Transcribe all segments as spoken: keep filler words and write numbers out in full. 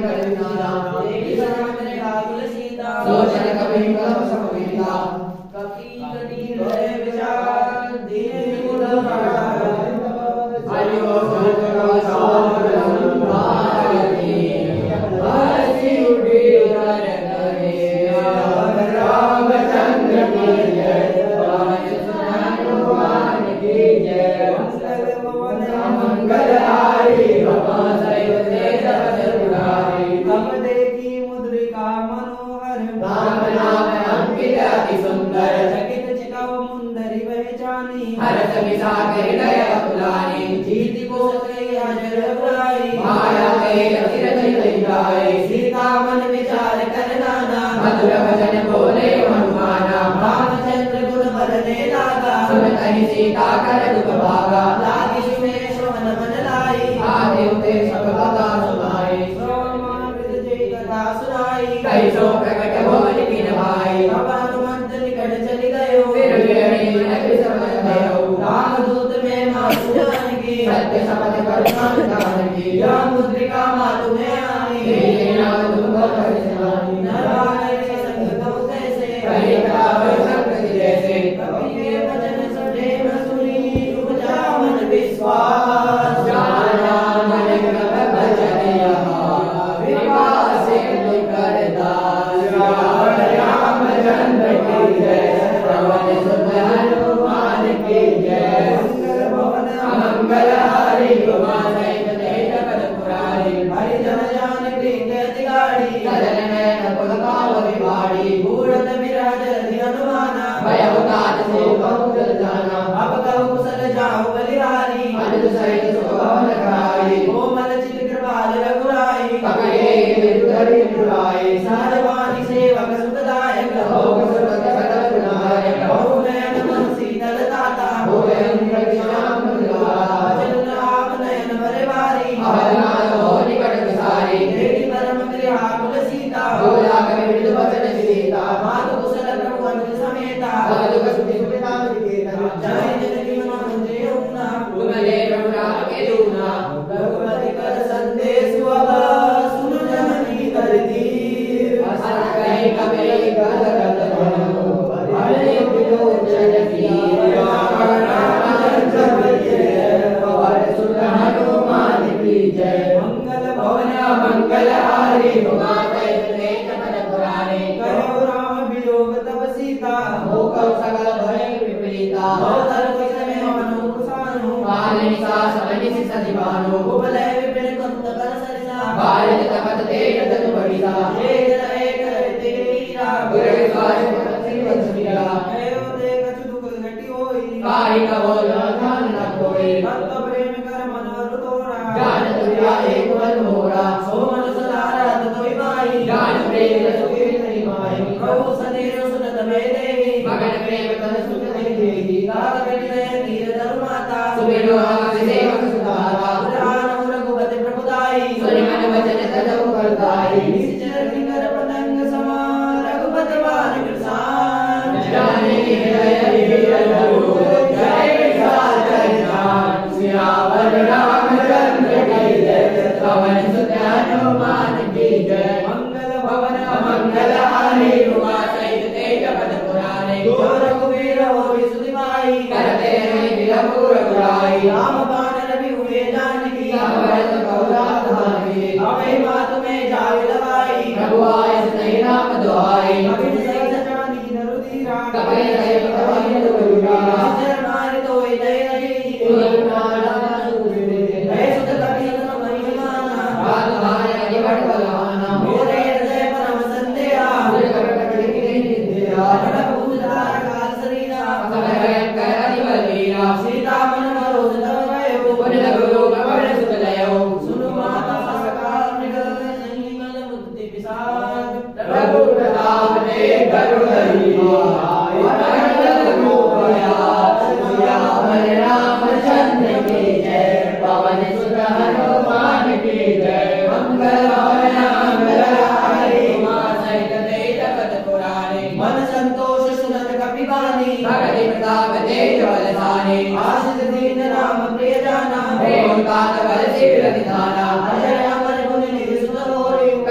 काल बल से विरतिधाना अजय अमर गुण निधि सुत मोरि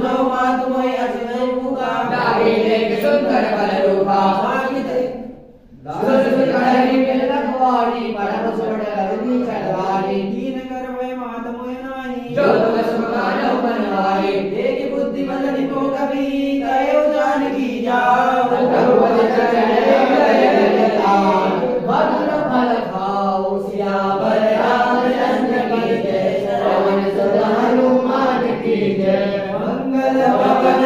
सुनो मात मोहि असुर भूखा लागे देख सुंदर बल रूपा सुर सुर हरि मिल रखवारी परम सुर रवि चढ़वारी दीन कर वै मात मोहि नाही जो तुम सुमानो बनवारी देख बुद्धि बल निको कभी कयो जानकी जाओ रघुपति चरण भद्र फल खाओ सियावर रामचंद्र की जय पवन सुत हनुमान की जय मंगल भवन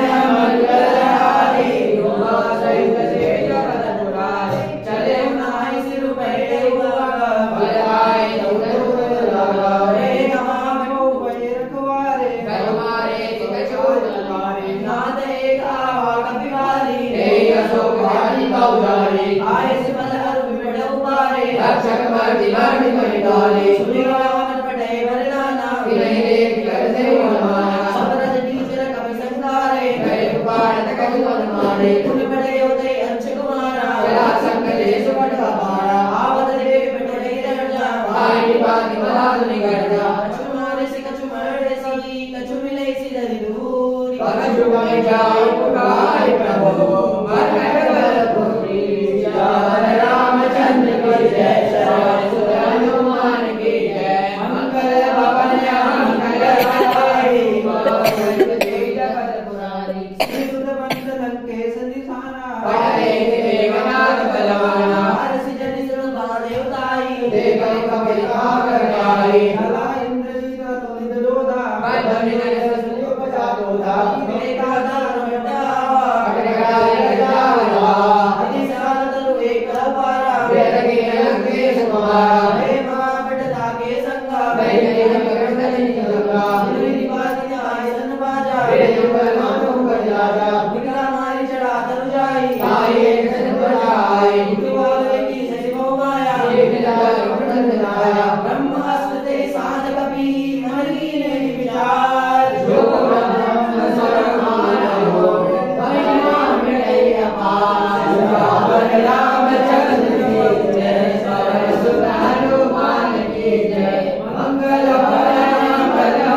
मंगलहारी उमा सहित तेज पद पुरारे चले नाहि सिर पहले हुआ बलराय दौड़ लगा रे नमः को भय रखवारे करमारे तिकचोर मारे नाद एक आवा कपिवारी हे अशोक वाली गौरारी आय से बल हर विपद उबारे रक्षक मर्दि मर्दि मणिकाले सुनि रावण पटे वरदाना विनय देख कर से मनमाना सबरज नीचर कपि संहारे करे पुकार तक मन मारे पुनि पटे उदय अंश कुमारा चला संकले सुपट पारा आवत देख पटे रजा भाई निपाति महान निगर्जा कछु मारे से कछु मरड़े सी कछु मिले सी धरि दूरी पग जुगाए जाए पुकार प्रभु मरकट बल पुरी सियावर रामचंद्र की जय पवन सुत हनुमान की जय मंगल भवन मंगल हारी सहित तेज पद पुरारी सुत पंथ लंकेश निशाना पढ़े देवनाथ बलवाना हर्षि जनि सुन देवताई देखै कपिल काकर गाई हला इंद्रजीत तुलित लोधा बंधन जन सुनि उपजा दोधा एकादार मटावा कटकटाई गजावला अति सारदरु एक पारा वेद के लंकेश कुमारा हे महापटता के संगा दैन्य करतनि गंगा निवासी आय सन बाजा वेद पर मानो बजाजा निकला मारी चढ़ा तनु जाई आई एक जन बजाई उठवाले की सजिवो माया एक जल वंदन नाया ब्रह्म अस्ते साध कपि मरी ने विचार जो ब्रह्म सर्वमानो महिमा मिटै अपार सियावर रामचंद्र की जय पवन सुत हनुमान की जय मंगल भवन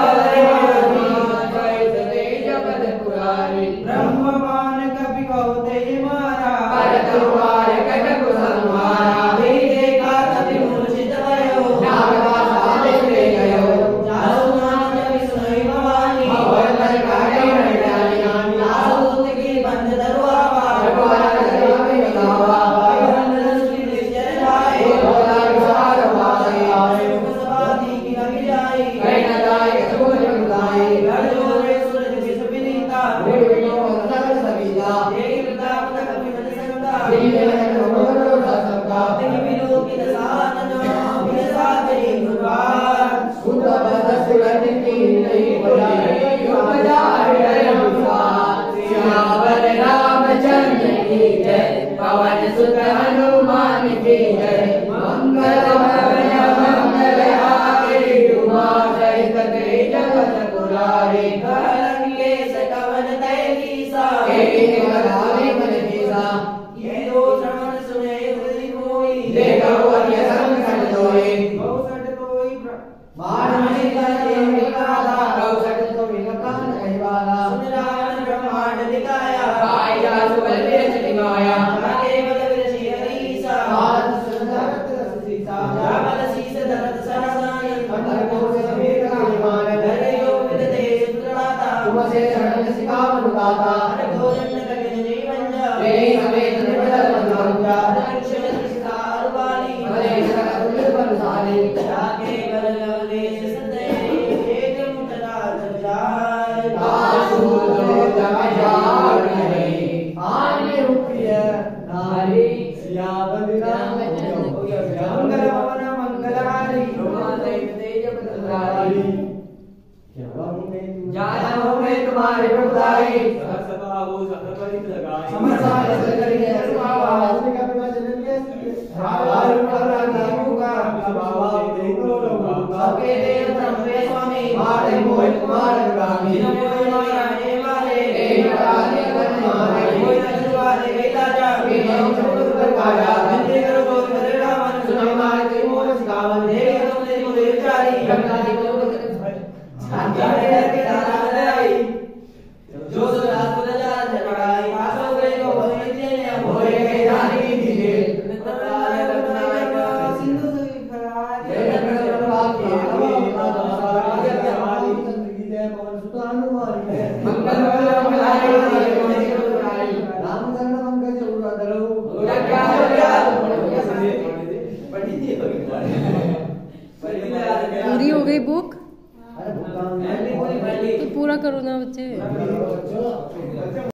मंगल हारी सहित तेज पद पुरारी ब्रह्मवान कपि कहुते मारा परतवार कटक संहारा हे देखा कपि मूर्छित भयो नागवासा देखे गयो जासु नाम जपि सुनहि भवानी भवन पर काटे नैदानी लाहू की बंद दरवावा भगवान जगमे गावा वंदन सुनि निश्चर जाए भोला विचार वासे समाधि की लग जाई कहीं न जाए सूझ बुलाए घर जोरे सूरज विष विनीता विनो सकल सविता एक प्रताप कपि मन संगा दिव्य मनोहर सबका तेहि बिलो की दसानन विसा तेहि गुरबार सुत बस सुरत की नहीं बजाई उपजार अनुसार सियावर रामचंद्र की जय पवन सुत हनुमान की जय मंगल भवन मंगल हारी उमा सहित तेज पद पुरारी लंकेश कवन तय कीसा एक बलावे मन कीसा ये दो श्रवण सुने हृदय मोई देखो अन्य संग संग सोए बहुसठ तोई मान महिला देवी काला कौशल तो विकान कहवाला सुन रावण ब्रह्मांड दिखाया पाई जासु बलदेव दिखाया आगे बल विरसी हरीसा आज सुंदर रस सीता जाबल शीस धरत सहसायन अंतर को समेत विमान धरे योग विदते सुत्राता तुम से शरण सिखावन गाता हर भोजन कगिन जीवन जा वे समेत निबल मंगा दक्षिण दिशा अरवाली भले सकल पर साले जाके बल लवलेश सदे एक मुतरा जाय आसु दो जमाजार नहीं आने रुपये नारी सियावर रामचंद्र मंगल भवन मंगलहारी तेज पुरारी जाना हो मैं तुम्हारे प्रभुताई सभा हो सतपरित लगाई समसार करिए सुभावा का विवाह जननीय भावार परा नामुगा बाबा देखो लोग सबके देव ब्रह्मे स्वामी मारे मोह कुमार गामी जिन्होंने कोई मारने वाले एक राधे करने वाले कोई नजर वाले वेला जा वे चतुर प्रकारा बंदे करो तो करे रावण सुनो मार के मोह सिखावन देख तुमने को विचारी गंगा जी को जाने के दाना आई बच्चे।